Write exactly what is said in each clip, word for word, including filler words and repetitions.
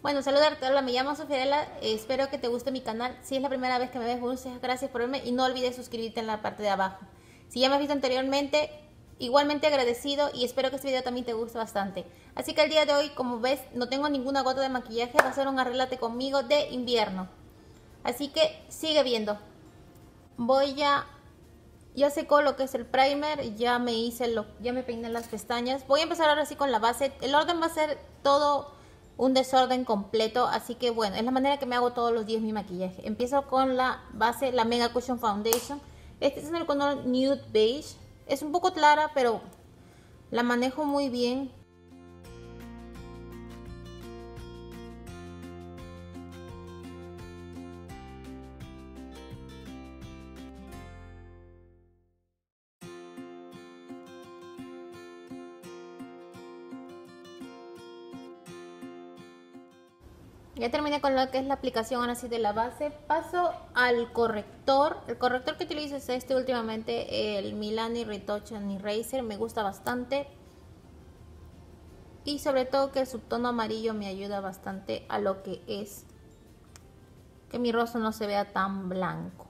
Bueno, saludarte, hola, me llamo Sofiadela, eh, espero que te guste mi canal. Si es la primera vez que me ves, muchas gracias por verme y no olvides suscribirte en la parte de abajo. Si ya me has visto anteriormente, igualmente agradecido y espero que este video también te guste bastante. Así que el día de hoy, como ves, no tengo ninguna gota de maquillaje, va a ser un arréglate conmigo de invierno. Así que sigue viendo. Voy a... Ya secó lo que es el primer, ya me hice lo, ya me peiné las pestañas. Voy a empezar ahora sí con la base. El orden va a ser todo un desorden completo, así que bueno, es la manera que me hago todos los días mi maquillaje. Empiezo con la base, la Mega Cushion Foundation. Este es en el color Nude Beige. Es un poco clara, pero la manejo muy bien. Ya terminé con lo que es la aplicación ahora sí de la base. Paso al corrector. El corrector que utilizo es este últimamente, el Milani Retouch and Eraser. Me gusta bastante. Y sobre todo que el subtono amarillo me ayuda bastante a lo que es que mi rostro no se vea tan blanco.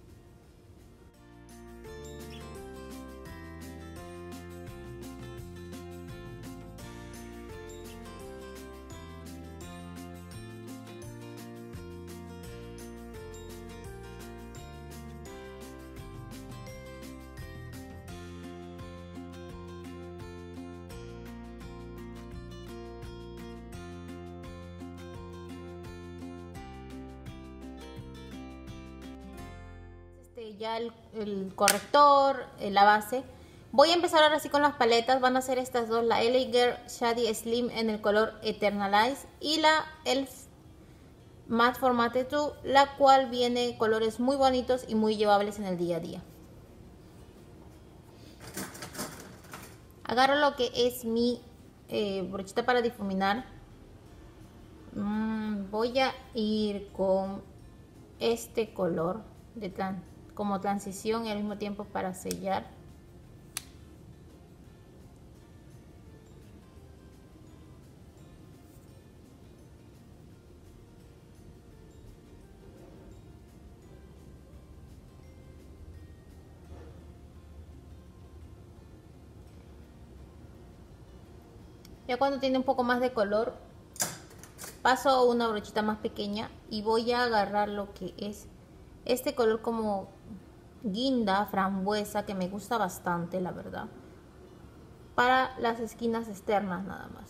Ya el, el corrector, la base. Voy a empezar ahora sí con las paletas. Van a ser estas dos, la L A Girl Shady Slim en el color Eternalize y la E L F Matte Formate dos, la cual viene colores muy bonitos y muy llevables en el día a día. Agarro lo que es mi eh, brochita para difuminar. Mm, voy a ir con este color de tan como transición y al mismo tiempo para sellar. Ya cuando tiene un poco más de color, paso una brochita más pequeña y voy a agarrar lo que es este color como guinda, frambuesa, que me gusta bastante, la verdad, para las esquinas externas nada más.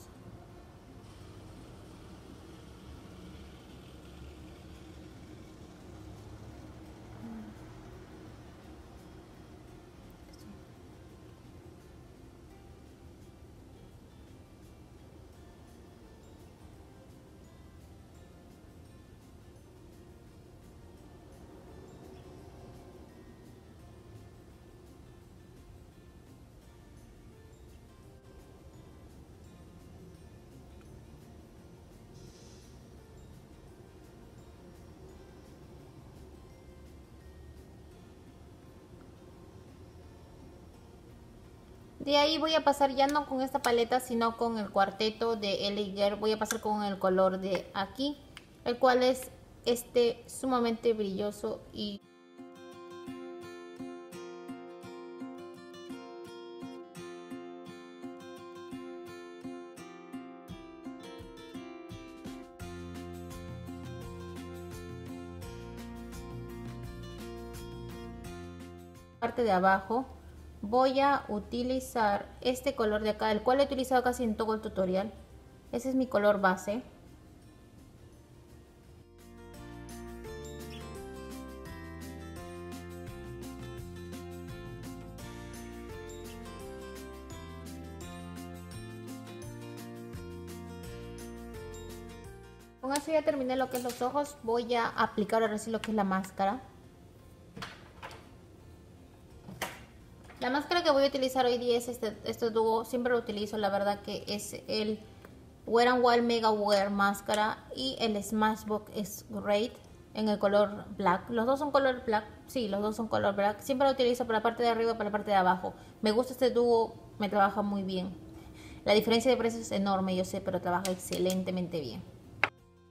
De ahí voy a pasar ya no con esta paleta, sino con el cuarteto de L A Girl. Voy a pasar con el color de aquí, el cual es este sumamente brilloso y parte de abajo. Voy a utilizar este color de acá, el cual he utilizado casi en todo el tutorial. Ese es mi color base. Con eso ya terminé lo que es los ojos. Voy a aplicar ahora sí lo que es la máscara. La máscara que voy a utilizar hoy día es este, este dúo, siempre lo utilizo, la verdad que es el Wet n Wild Mega Wear Máscara y el Smashbox es Great en el color black. Los dos son color black, sí, los dos son color black. Siempre lo utilizo para la parte de arriba y para la parte de abajo. Me gusta este dúo, me trabaja muy bien. La diferencia de precios es enorme, yo sé, pero trabaja excelentemente bien.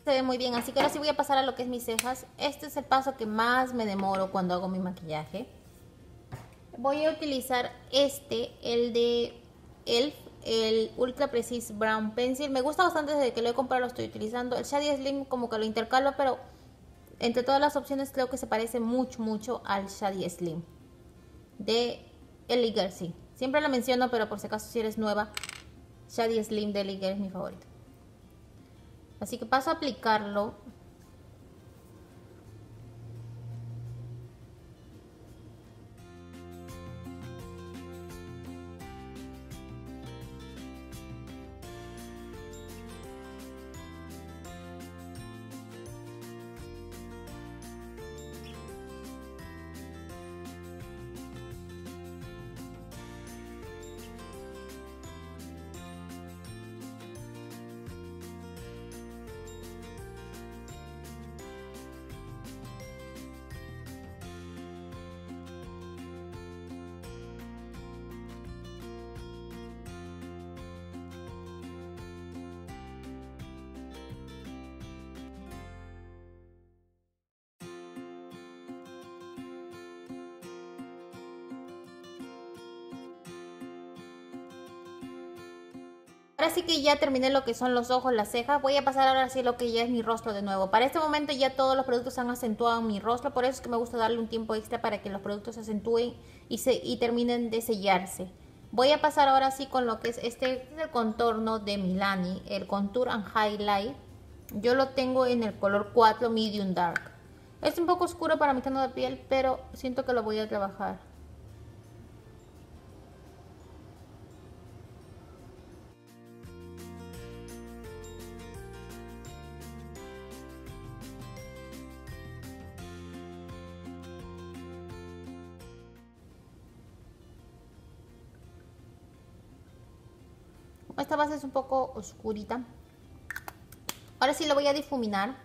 Se ve muy bien, así que ahora sí voy a pasar a lo que es mis cejas. Este es el paso que más me demoro cuando hago mi maquillaje. Voy a utilizar este, el de E L F, el Ultra Precise Brown Pencil. Me gusta bastante desde que lo he comprado, lo estoy utilizando. El Shady Slim como que lo intercalo, pero entre todas las opciones creo que se parece mucho, mucho al Shady Slim de Eligard, sí. Siempre lo menciono, pero por si acaso si eres nueva, Shady Slim de Eligard es mi favorito. Así que paso a aplicarlo. Ahora sí que ya terminé lo que son los ojos, las cejas. Voy a pasar ahora sí a lo que ya es mi rostro de nuevo. Para este momento ya todos los productos han acentuado mi rostro. Por eso es que me gusta darle un tiempo extra para que los productos se acentúen y, se, y terminen de sellarse. Voy a pasar ahora sí con lo que es este, este es el contorno de Milani, el Contour and Highlight. Yo lo tengo en el color cuatro Medium Dark. Es un poco oscuro para mi tono de piel, pero siento que lo voy a trabajar. Esta base es un poco oscurita. Ahora sí lo voy a difuminar.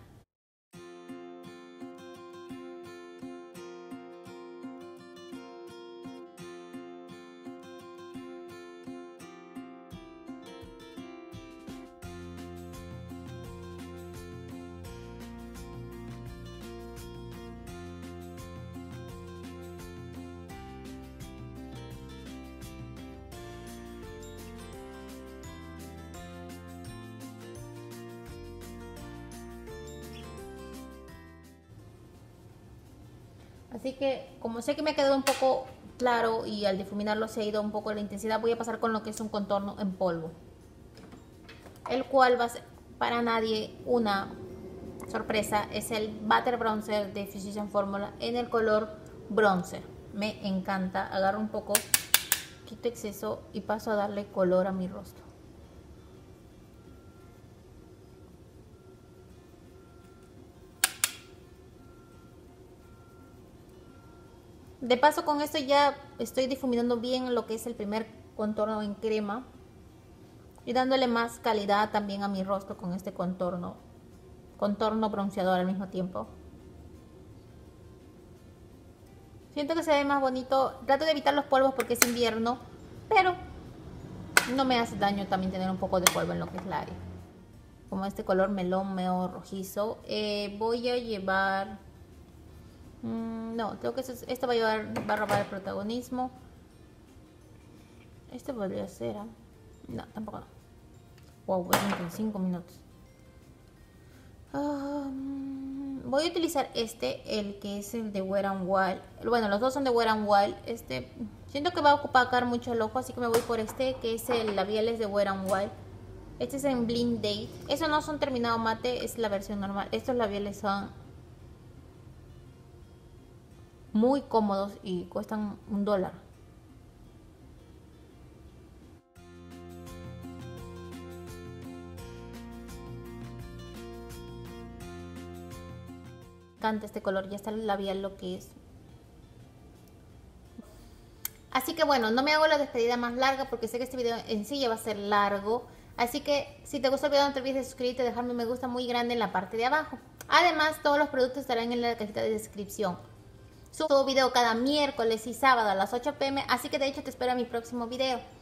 Así que como sé que me ha quedado un poco claro y al difuminarlo se ha ido un poco la intensidad, voy a pasar con lo que es un contorno en polvo, el cual va a ser para nadie una sorpresa. Es el Butter Bronzer de Physicians Formula en el color bronzer. Me encanta. Agarro un poco, quito exceso y paso a darle color a mi rostro. De paso con esto ya estoy difuminando bien lo que es el primer contorno en crema y dándole más calidad también a mi rostro con este contorno, contorno bronceador al mismo tiempo. Siento que se ve más bonito. Trato de evitar los polvos porque es invierno, pero no me hace daño también tener un poco de polvo en lo que es la área. Como este color melón medio rojizo. Eh, voy a llevar... Mm, no, creo que este, este va a llevar, va a robar el protagonismo. Este podría ser, ¿eh? No, tampoco no. Wow, voy a treinta y cinco minutos. Um, voy a utilizar este, el que es el de Wet n Wild. Bueno, los dos son de Wet n Wild. Este, siento que va a opacar mucho el ojo, así que me voy por este, que es el labiales de Wet n Wild. Este es en Blind Date. Esos no son terminado mate, es la versión normal. Estos labiales son muy cómodos y cuestan un dólar. Me encanta este color, ya está el labial lo que es. Así que bueno, no me hago la despedida más larga porque sé que este video en sí ya va a ser largo. Así que si te gustó el video no te olvides de suscribirte y dejarme un me gusta muy grande en la parte de abajo. Además, todos los productos estarán en la cajita de descripción. Subo video cada miércoles y sábado a las ocho p m, así que de hecho te espero en mi próximo video.